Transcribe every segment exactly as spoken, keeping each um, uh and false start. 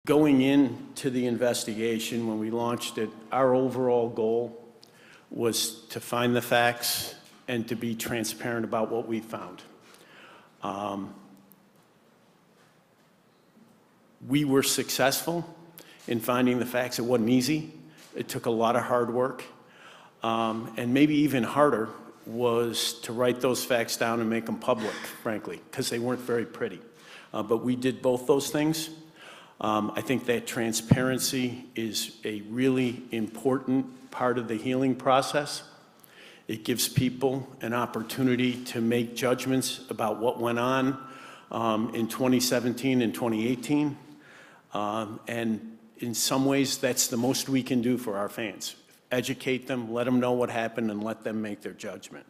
going into the investigation, when we launched it, our overall goal was to find the facts and to be transparent about what we found. Um, we were successful in finding the facts. It wasn't easy. It took a lot of hard work. Um, and maybe even harder was to write those facts down and make them public, frankly, because they weren't very pretty. Uh, but we did both those things. Um, I think that transparency is a really important part of the healing process. It gives people an opportunity to make judgments about what went on um, in twenty seventeen and twenty eighteen. Um, and in some ways, that's the most we can do for our fans. Educate them, let them know what happened, and let them make their judgment.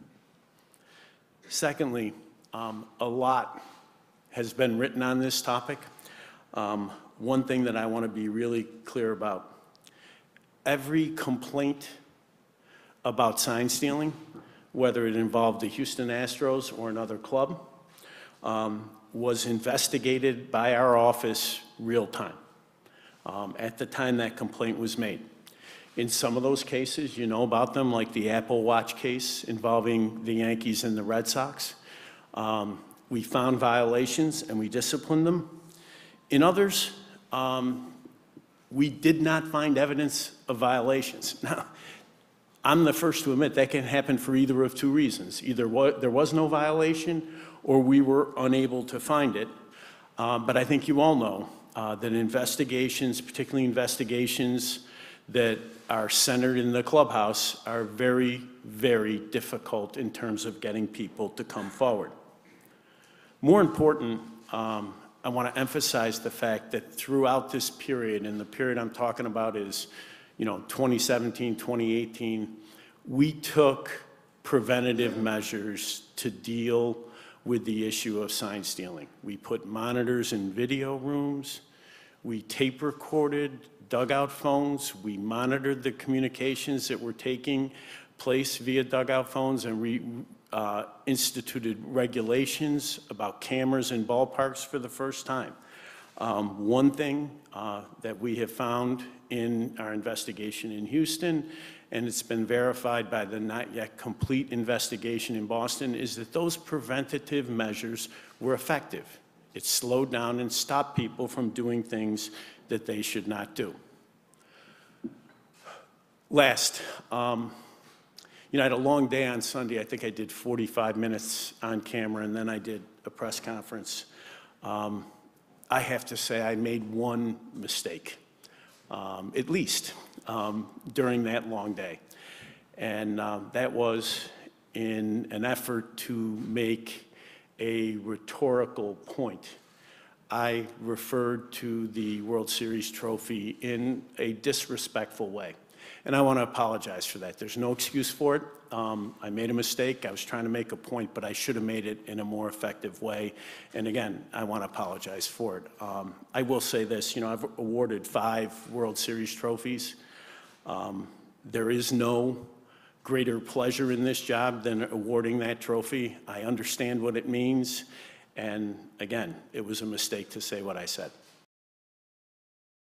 Secondly, um, a lot has been written on this topic. Um, one thing that I want to be really clear about, every complaint about sign stealing, whether it involved the Houston Astros or another club, um, was investigated by our office real time, um, at the time that complaint was made. In some of those cases, you know about them, like the Apple Watch case involving the Yankees and the Red Sox. Um, we found violations and we disciplined them. In others, um, we did not find evidence of violations. Now, I'm the first to admit that can happen for either of two reasons. Either wa- there was no violation or we were unable to find it. Uh, but I think you all know uh, that investigations, particularly investigations that are centered in the clubhouse, are very, very difficult in terms of getting people to come forward. More important, um, I want to emphasize the fact that throughout this period, and the period I'm talking about is, you know, twenty seventeen, twenty eighteen, we took preventative measures to deal with the issue of sign stealing. We put monitors in video rooms, we tape recorded dugout phones, we monitored the communications that were taking place via dugout phones, and we uh, instituted regulations about cameras in ballparks for the first time. Um, one thing uh, that we have found in our investigation in Houston, and it's been verified by the not yet complete investigation in Boston, is that those preventative measures were effective. It slowed down and stopped people from doing things that they should not do. Last, um, you know, I had a long day on Sunday. I think I did forty-five minutes on camera, and then I did a press conference. Um, I have to say I made one mistake, um, at least, um, during that long day. And uh, that was in an effort to make a rhetorical point. I referred to the World Series trophy in a disrespectful way. And I want to apologize for that. There's no excuse for it. Um, I made a mistake. I was trying to make a point, but I should have made it in a more effective way. And again, I want to apologize for it. Um, I will say this, you know, I've awarded five World Series trophies. Um, there is no greater pleasure in this job than awarding that trophy. I understand what it means. And again, it was a mistake to say what I said.